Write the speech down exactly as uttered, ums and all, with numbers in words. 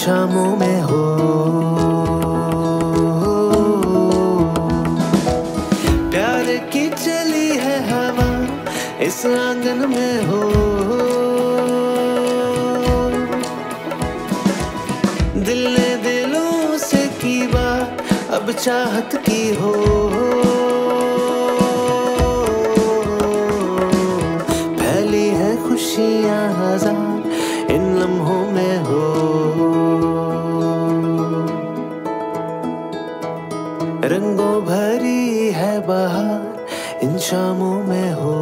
शामों में हो। प्यार की चली है हवा इस आंगन में हो। दिल ने दिलों से की बात अब चाहत की हो। फैली है खुशियां हजार इन लम्हों में हो। रंगों भरी है बहार इन शामों में हो।